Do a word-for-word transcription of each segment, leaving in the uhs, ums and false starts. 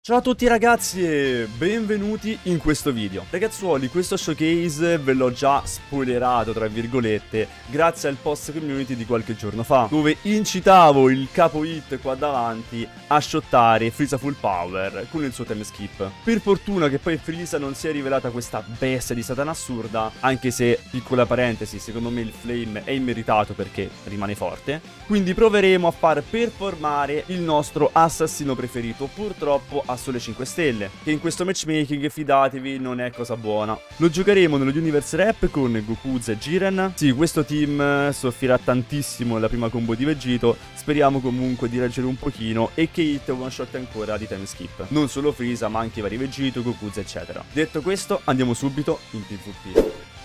Ciao a tutti ragazzi e benvenuti in questo video. Ragazzuoli, questo showcase ve l'ho già spoilerato tra virgolette grazie al post community di qualche giorno fa, dove incitavo il capo hit qua davanti a shottare Frieza Full Power con il suo time skip. Per fortuna che poi Frieza non si è rivelata questa bestia di Satana assurda, anche se, piccola parentesi, secondo me il flame è immeritato perché rimane forte. Quindi proveremo a far performare il nostro assassino preferito, purtroppo a sole cinque stelle, che in questo matchmaking, fidatevi, non è cosa buona. Lo giocheremo nello Universe Rap con Gokuza e Jiren. Sì, questo team soffrirà tantissimo la prima combo di Vegito. Speriamo comunque di reggere un pochino e che hit one shot ancora di time skip. Non solo Frieza, ma anche i vari Vegito, Gokuza, eccetera. Detto questo, andiamo subito in PvP.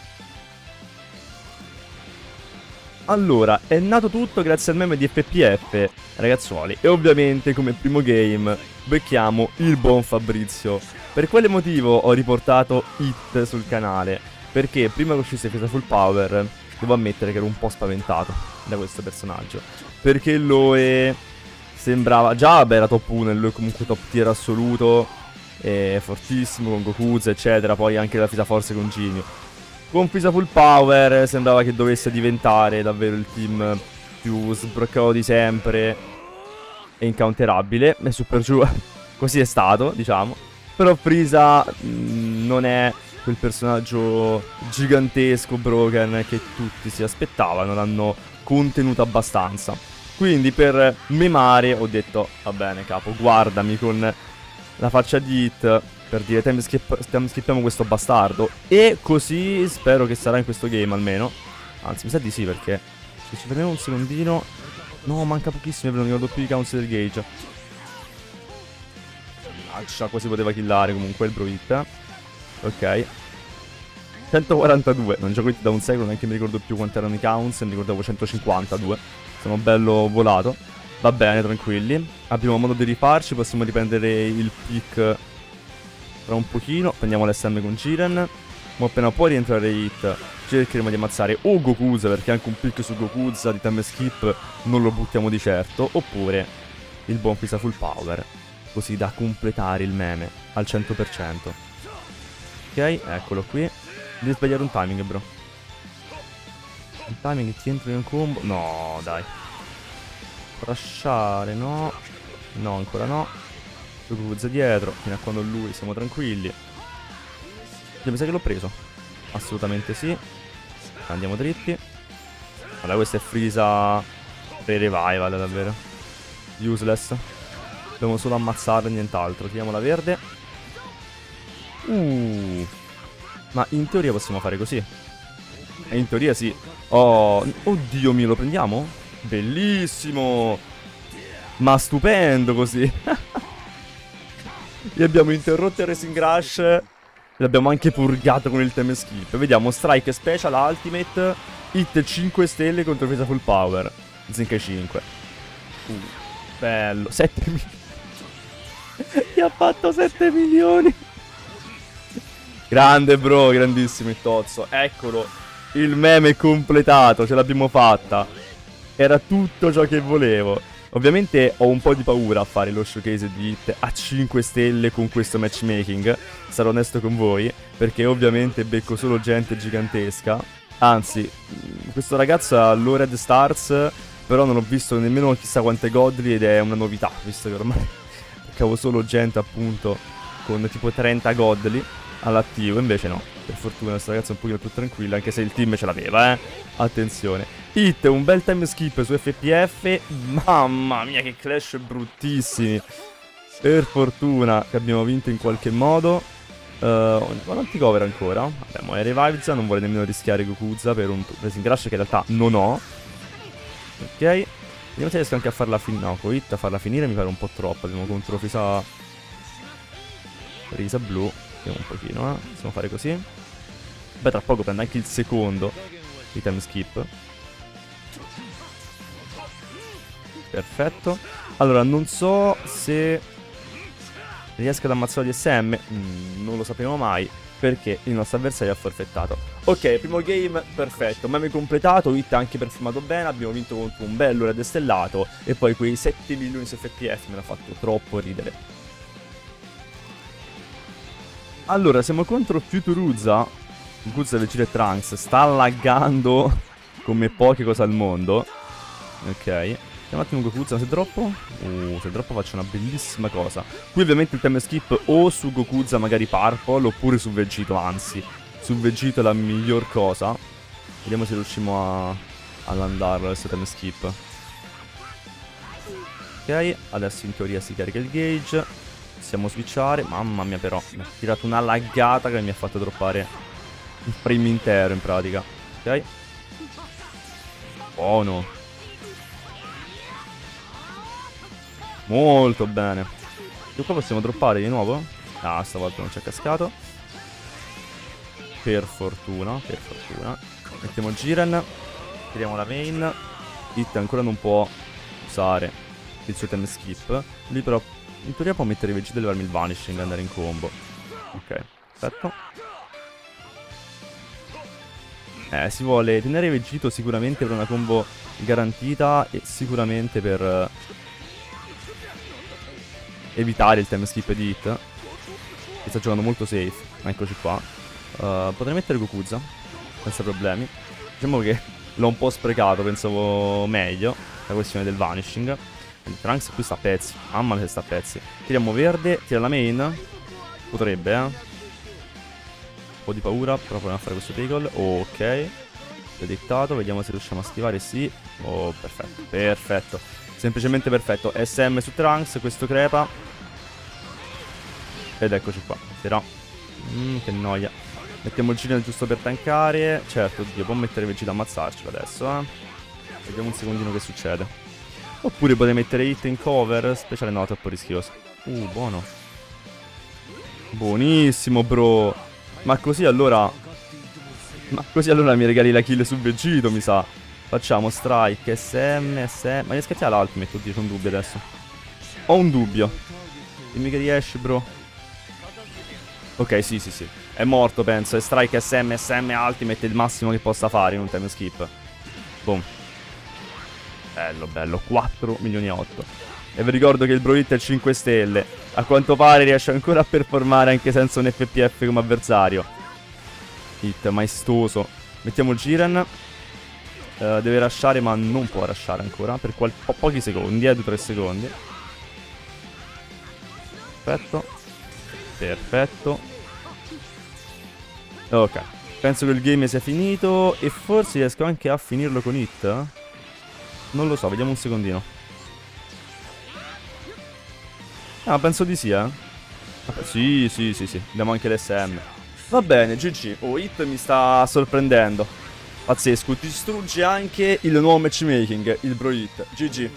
Allora, è nato tutto grazie al meme di F P F, ragazzuoli, e ovviamente come primo game becchiamo il buon Fabrizio. Per quale motivo ho riportato Hit sul canale? Perché prima che uscisse Frieza Full Power, devo ammettere che ero un po' spaventato da questo personaggio. Perché Loe sembrava, già vabbè era top uno, e Loe comunque top tier assoluto, è fortissimo con Gokuza eccetera, poi anche la Frieza Force con Ginyu. Con Frieza Full Power sembrava che dovesse diventare davvero il team più sbroccato di sempre e incounterabile. E su per giù così è stato, diciamo. Però Frieza mh, non è quel personaggio gigantesco, broken, che tutti si aspettavano. L'hanno contenuto abbastanza. Quindi per memare ho detto, va bene capo, guardami con la faccia di Hit, per dire time, skip, time skippiamo questo bastardo. E così spero che sarà in questo game almeno. Anzi mi sa di sì, perché se ci fermiamo un secondino. No, manca pochissimo per un doppio di Council Gauge. Accia, quasi poteva killare comunque il bro hit. Ok, centoquarantadue. Non gioco hit da un secolo, neanche mi ricordo più quanti erano i counts. Mi ricordavo centocinquantadue. Sono bello volato. Va bene, tranquilli. Abbiamo modo di rifarci, possiamo riprendere il pick tra un pochino. Prendiamo l'S M con Jiren. Ma appena può rientrare Hit, cercheremo di ammazzare o Gokuza, perché anche un pick su Gokuza di time skip non lo buttiamo di certo. Oppure il buon Frieza Full Power, così da completare il meme al cento per cento. Ok, eccolo qui. Devi sbagliare un timing, bro. Un timing ti entra in un combo. No, dai. Crashare, no. No, ancora no. Gokuza dietro, fino a quando lui siamo tranquilli. Io mi sa che l'ho preso. Assolutamente sì. Andiamo dritti. Allora, questo è Frieza pre-revival, davvero useless. Dobbiamo solo ammazzarlo e nient'altro. Tiriamo la verde. Uh Ma in teoria possiamo fare così. E in teoria sì. Oh, oddio mio, lo prendiamo? Bellissimo. Ma stupendo così. E abbiamo interrotto il Racing Rush. L'abbiamo anche purgato con il time skip. Vediamo, strike special, ultimate, hit cinque stelle contro Frieza Full Power. Zenkai cinque. Uh, bello. sette milioni. Ti ha fatto sette milioni. Grande bro, grandissimo il tozzo. Eccolo, il meme completato, ce l'abbiamo fatta. Era tutto ciò che volevo. Ovviamente ho un po' di paura a fare lo showcase di Hit a cinque stelle con questo matchmaking, sarò onesto con voi, perché ovviamente becco solo gente gigantesca. Anzi, questo ragazzo ha low red stars, però non ho visto nemmeno chissà quante godly ed è una novità, visto che ormai beccavo solo gente appunto con tipo trenta godly all'attivo. Invece no, per fortuna questo ragazzo è un pochino più tranquillo, anche se il team ce l'aveva, eh. Attenzione. Hit, un bel time skip su F P F. Mamma mia che clash bruttissimi. Per fortuna che abbiamo vinto in qualche modo. uh, Ma non ti cover ancora. Vabbè, ma è Revives, non vuole nemmeno rischiare Gokuza per un Racing Rush che in realtà non ho. Ok, vediamo se riesco anche a farla finire. No, con Hit a farla finire mi pare un po' troppo. Abbiamo contro Frieza Frieza blu. Vediamo un pochino, eh. Possiamo fare così. Beh, tra poco prende anche il secondo di time skip. Perfetto. Allora, non so se riesco ad ammazzare l'D S M. mm, Non lo sapremo mai, perché il nostro avversario ha forfettato. Ok, primo game perfetto, meme completato, hit anche performato bene, abbiamo vinto contro un bello red stellato e poi quei sette milioni su F P S me l'ha fatto troppo ridere. Allora, siamo contro Futuruzza. Guzza Vegeta e Trunks. Sta laggando come poche cose al mondo. Ok. Vediamo un attimo Gokuzza, se droppo. Uh, se droppo faccio una bellissima cosa. Qui ovviamente il time skip o su Gokuzza magari Purple, oppure su Vegito, anzi. Su Vegito è la miglior cosa. Vediamo se riusciamo a... ad andarlo adesso time skip. Ok, adesso in teoria si carica il gauge. Possiamo switchare. Mamma mia però, mi ha tirato una laggata che mi ha fatto droppare un frame intero in pratica. Ok. Buono. Molto bene. E qua possiamo droppare di nuovo? Ah, stavolta non ci è cascato. Per fortuna, per fortuna. Mettiamo Jiren. Tiriamo la main. Hit ancora non può usare il suo time skip. Lui però in teoria può mettere Vegeta e levarmi il vanishing e andare in combo. Ok, perfetto. Eh, si vuole tenere Vegito sicuramente per una combo garantita e sicuramente per uh, evitare il time skip di Hit, che sta giocando molto safe. Eccoci qua. Uh, potrei mettere Gokuzza senza problemi. Diciamo che l'ho un po' sprecato, pensavo meglio la questione del vanishing. Il Trunks qui sta a pezzi. Mamma mia, sta a pezzi. Tiriamo verde, tira la main. Potrebbe, eh. Un po' di paura, però proviamo a fare questo tackle. Ok. Dettato, vediamo se riusciamo a schivare. Sì. Oh, perfetto. Perfetto. Semplicemente perfetto. S M su Trunks, questo crepa. Ed eccoci qua. Però. Mmm, che noia. Mettiamo il Jiren giusto per tankare. Certo, oddio, può mettere Vegeta a ammazzarcelo adesso, eh. Vediamo un secondino che succede. Oppure potrei mettere Hit in cover. Speciale no, troppo rischioso. Uh, buono. Buonissimo, bro. Ma così allora... Ma così allora mi regali la kill su Vegito, mi sa. Facciamo strike, S M, S M... Ma riesco a tirare l'ultimate? Oddio, c'ho un dubbio adesso. Ho un dubbio. Dimmi che riesci, bro. Ok, sì, sì, sì. È morto, penso. E strike, S M, S M, ultimate è il massimo che possa fare in un time skip. Boom. Bello, bello, quattro milioni e otto. E vi ricordo che il Bro Hit è cinque stelle. A quanto pare riesce ancora a performare anche senza un F P F come avversario. Hit, maestoso. Mettiamo Jiren. uh, Deve rushare ma non può rushare ancora. Per qual po pochi secondi, eh, due tre secondi. Perfetto. Perfetto. Ok. Penso che il game sia finito. E forse riesco anche a finirlo con Hit. Non lo so, vediamo un secondino. Ah, penso di sì, eh. Sì, sì, sì, sì. Abbiamo anche l'S M. Va bene, G G. Oh, Hit mi sta sorprendendo. Pazzesco. Distrugge anche il nuovo matchmaking, il Bro Hit. G G.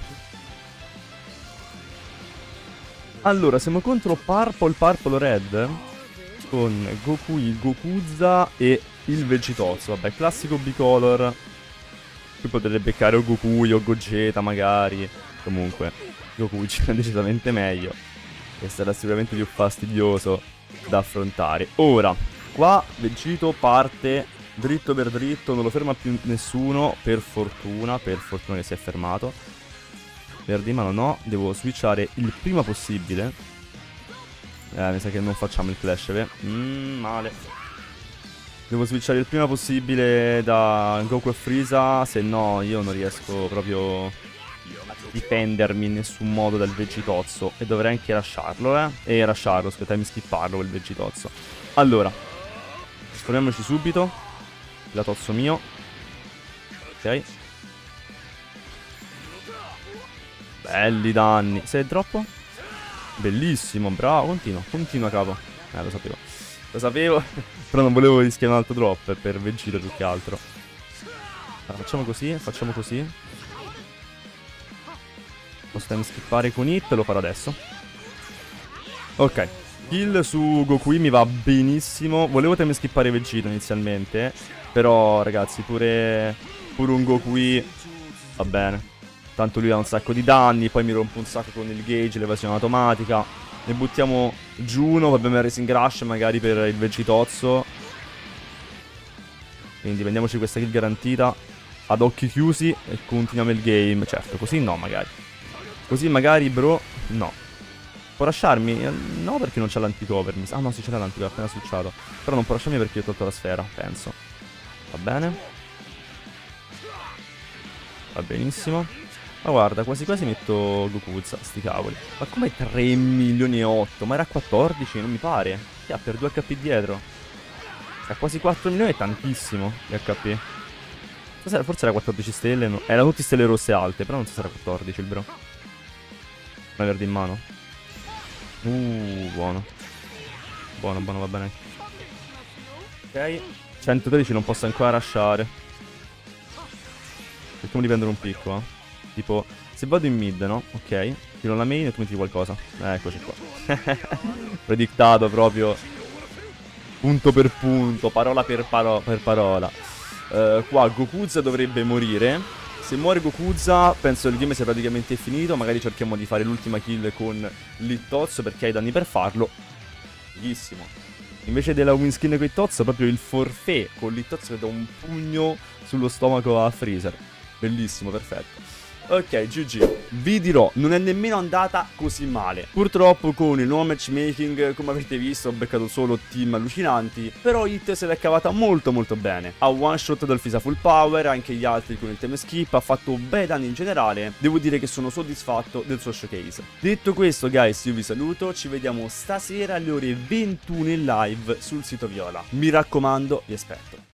Allora, siamo contro Purple, Purple Red. Con Goku, il Gokuzza e il Vegitozzo. Vabbè, classico bicolor. Qui potrebbe beccare o Goku o Gogeta magari. Comunque Goku ci è decisamente meglio e sarà sicuramente più fastidioso da affrontare. Ora, qua Vegito parte dritto per dritto. Non lo ferma più nessuno. Per fortuna, per fortuna che si è fermato. Per di mano no. Devo switchare il prima possibile. Eh, mi sa che non facciamo il clash, beh. Mmm, male. Devo switchare il prima possibile da Goku e Frieza, se no io non riesco proprio a difendermi in nessun modo dal Vegitozzo. E dovrei anche lasciarlo, eh. E lasciarlo, aspettarmi skipparlo quel Vegitozzo. Allora, spariamoci subito. La tozzo mio. Ok. Belli danni. Se è troppo? Bellissimo, bravo, continua, continua capo. Eh, lo sapevo. Lo sapevo, però non volevo rischiare un altro drop per Vegito più che altro. Allora, facciamo così, facciamo così. Possiamo skippare con Hit, lo farò adesso. Ok, kill su Goku mi va benissimo. Volevo time skippare Vegito inizialmente, però ragazzi pure, pure un Goku va bene. Tanto lui ha un sacco di danni, poi mi rompe un sacco con il gauge, l'evasione automatica. Ne buttiamo giù uno, abbiamo il Racing Rush magari per il Vegitozzo. Quindi prendiamoci questa kill garantita ad occhi chiusi e continuiamo il game. Certo, così no magari. Così magari bro, no. Può lasciarmi? Eh, No, perché non c'ha l'anticover. Ah no, sì, c'era l'anticover, appena switchato. Però non può lasciarmi perché io ho tolto la sfera, penso. Va bene. Va benissimo. Ma guarda, quasi quasi metto Gokuza, sti cavoli. Ma come tre milioni e otto? Ma era quattordici? Non mi pare. Che ha per due H P dietro. Ha quasi quattro milioni, è tantissimo di H P. Forse forse era quattordici stelle, no? Erano tutte stelle rosse alte, però non so se era quattordici il bro. Una verde in mano. Uh, buono. Buono, buono, va bene. Ok. centotredici non posso ancora lasciare. Cerchiamo di prendere un picco, eh. Tipo, se vado in mid, no? Ok. Tiro la main e tu metti qualcosa. Eccoci qua. Predictato proprio. Punto per punto, parola per, paro per parola. Uh, qua Gokuza dovrebbe morire. Se muore Gokuza, penso il game sia praticamente finito. Magari cerchiamo di fare l'ultima kill con Littozzo, perché hai danni per farlo. Bellissimo. Invece della win skin con Littozzo, proprio il forfait con Littozzo che dà un pugno sullo stomaco a Freezer. Bellissimo, perfetto. Ok, G G. Vi dirò, non è nemmeno andata così male. Purtroppo con il nuovo matchmaking, come avete visto, ho beccato solo team allucinanti. Però Hit se l'è cavata molto molto bene. Ha one shot dal Fisa full power, anche gli altri con il time skip, ha fatto bei danni in generale. Devo dire che sono soddisfatto del suo showcase. Detto questo, guys, io vi saluto. Ci vediamo stasera alle ore ventuno in live sul sito Viola. Mi raccomando, vi aspetto.